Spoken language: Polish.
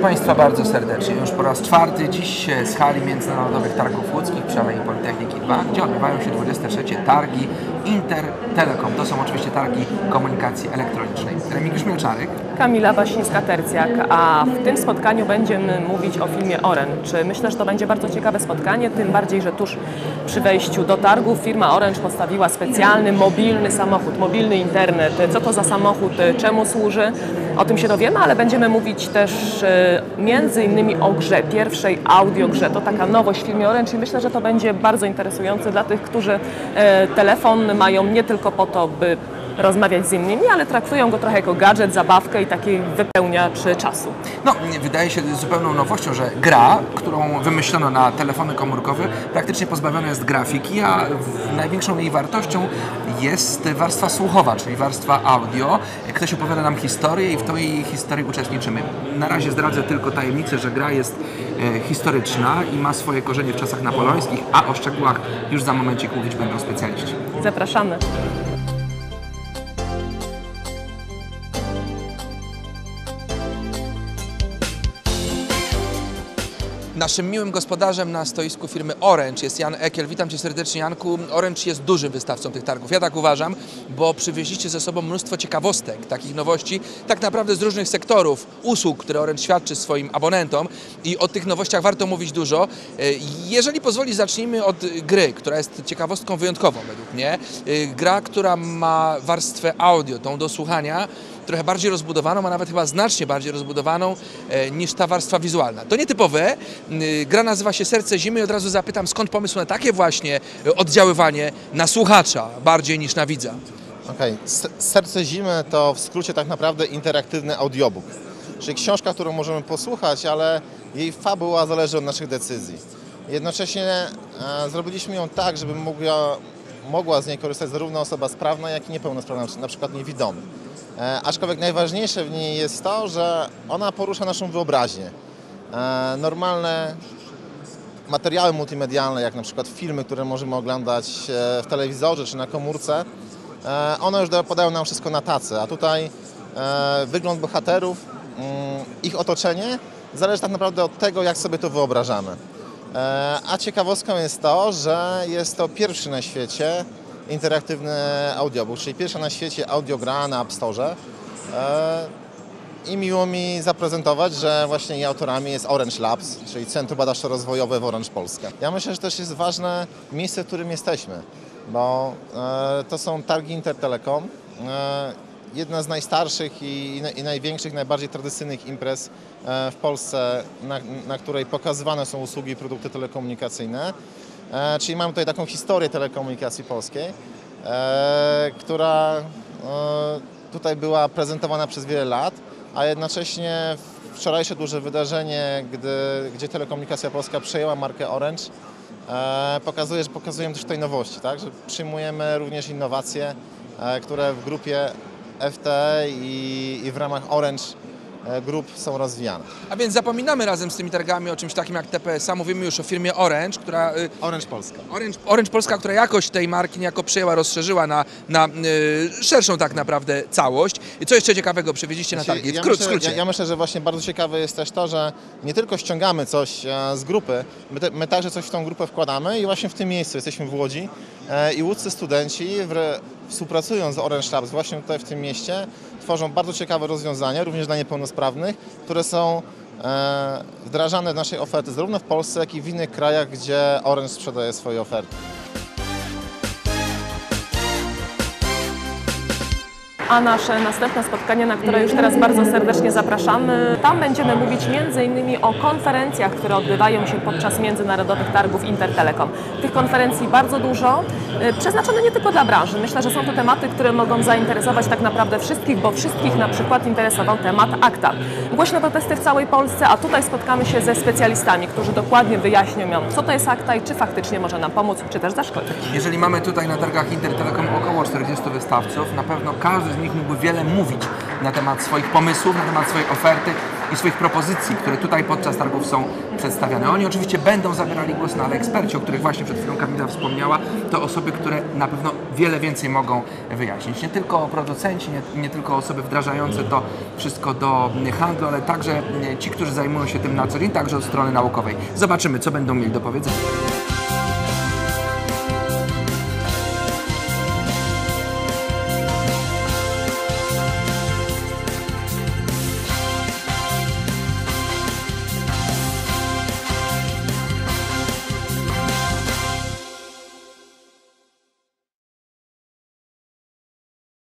Państwa bardzo serdecznie. Już po raz czwarty dziś z hali Międzynarodowych Targów Łódzkich przy Alei Politechniki 2, gdzie odbywają się 23. targi Intertelecom. To są oczywiście targi komunikacji elektronicznej. Remigiusz Mielczarek. Kamila Wasińska-Tercjak, a w tym spotkaniu będziemy mówić o filmie Orange. Myślę, że to będzie bardzo ciekawe spotkanie, tym bardziej, że tuż przy wejściu do targów firma Orange postawiła specjalny, mobilny samochód, mobilny internet. Co to za samochód, czemu służy? O tym się dowiemy, ale będziemy mówić też między innymi o grze, pierwszej audiogrze. To taka nowość w filmie Orange i myślę, że to będzie bardzo interesujące dla tych, którzy telefon mają nie tylko po to, by rozmawiać z innymi, ale traktują go trochę jako gadżet, zabawkę i taki wypełniacz czasu. No, wydaje się zupełną nowością, że gra, którą wymyślono na telefony komórkowe, praktycznie pozbawiona jest grafiki, a największą jej wartością jest warstwa słuchowa, czyli warstwa audio. Ktoś opowiada nam historię i w tej historii uczestniczymy. Na razie zdradzę tylko tajemnicę, że gra jest historyczna i ma swoje korzenie w czasach napoleońskich, a o szczegółach już za momencik mówić będą specjaliści. Zapraszamy. Naszym miłym gospodarzem na stoisku firmy Orange jest Jan Ekiel. Witam Cię serdecznie, Janku. Orange jest dużym wystawcą tych targów. Ja tak uważam, bo przywieźliście ze sobą mnóstwo ciekawostek, takich nowości, tak naprawdę z różnych sektorów usług, które Orange świadczy swoim abonentom i o tych nowościach warto mówić dużo. Jeżeli pozwolisz, zacznijmy od gry, która jest ciekawostką wyjątkową według mnie. Gra, która ma warstwę audio, tą do słuchania, trochę bardziej rozbudowaną, a nawet chyba znacznie bardziej rozbudowaną niż ta warstwa wizualna. To nietypowe. Gra nazywa się Serce Zimy i od razu zapytam, skąd pomysł na takie właśnie oddziaływanie na słuchacza bardziej niż na widza? Okej. Serce Zimy to w skrócie tak naprawdę interaktywny audiobook, czyli książka, którą możemy posłuchać, ale jej fabuła zależy od naszych decyzji. Jednocześnie zrobiliśmy ją tak, żeby mogła z niej korzystać zarówno osoba sprawna, jak i niepełnosprawna, na przykład niewidomy. Aczkolwiek najważniejsze w niej jest to, że ona porusza naszą wyobraźnię. Normalne materiały multimedialne, jak na przykład filmy, które możemy oglądać w telewizorze czy na komórce, one już podają nam wszystko na tacy, a tutaj wygląd bohaterów, ich otoczenie zależy tak naprawdę od tego, jak sobie to wyobrażamy. A ciekawostką jest to, że jest to pierwszy na świecie interaktywny audiobook, czyli pierwsza na świecie audiogra na App Store. I miło mi zaprezentować, że właśnie jej autorami jest Orange Labs, czyli Centrum Badawczo-Rozwojowe w Orange Polska. Ja myślę, że też jest ważne miejsce, w którym jesteśmy, bo to są targi Intertelecom, jedna z najstarszych i największych, najbardziej tradycyjnych imprez w Polsce, na której pokazywane są usługi i produkty telekomunikacyjne. Czyli mamy tutaj taką historię telekomunikacji polskiej, która tutaj była prezentowana przez wiele lat, a jednocześnie wczorajsze duże wydarzenie, gdzie Telekomunikacja Polska przejęła markę Orange, pokazuje, że pokazujemy też tutaj nowości, tak? Że przyjmujemy również innowacje, które w grupie FTE i w ramach Orange grup są rozwijane. A więc zapominamy razem z tymi targami o czymś takim jak TPSA, mówimy już o firmie Orange, która... Orange Polska. Orange Polska, która jakość tej marki niejako przejęła, rozszerzyła na szerszą tak naprawdę całość. I co jeszcze ciekawego przywieźliście na targi? W skrócie. Ja myślę, że właśnie bardzo ciekawe jest też to, że nie tylko ściągamy coś z grupy, my także coś w tą grupę wkładamy i właśnie w tym miejscu jesteśmy w Łodzi i łódzcy studenci współpracując z Orange Labs właśnie tutaj w tym mieście tworzą bardzo ciekawe rozwiązania, również dla niepełnosprawnych, które są wdrażane w naszej oferty zarówno w Polsce, jak i w innych krajach, gdzie Orange sprzedaje swoje oferty. A nasze następne spotkanie, na które już teraz bardzo serdecznie zapraszamy, tam będziemy mówić m.in. o konferencjach, które odbywają się podczas Międzynarodowych Targów Intertelecom. Tych konferencji bardzo dużo, przeznaczone nie tylko dla branży. Myślę, że są to tematy, które mogą zainteresować tak naprawdę wszystkich, bo wszystkich na przykład interesował temat ACTA. Głośne protesty w całej Polsce, a tutaj spotkamy się ze specjalistami, którzy dokładnie wyjaśnią nam, co to jest ACTA i czy faktycznie może nam pomóc, czy też zaszkodzić. Jeżeli mamy tutaj na targach Intertelecom około 40 wystawców, na pewno każdy z nich mógłby wiele mówić na temat swoich pomysłów, na temat swojej oferty i swoich propozycji, które tutaj podczas targów są przedstawiane. Oni oczywiście będą zabierali głos, no ale eksperci, o których właśnie przed chwilą Kamila wspomniała, to osoby, które na pewno wiele więcej mogą wyjaśnić. Nie tylko producenci, nie tylko osoby wdrażające to wszystko do handlu, ale także ci, którzy zajmują się tym na co dzień, także od strony naukowej. Zobaczymy, co będą mieli do powiedzenia.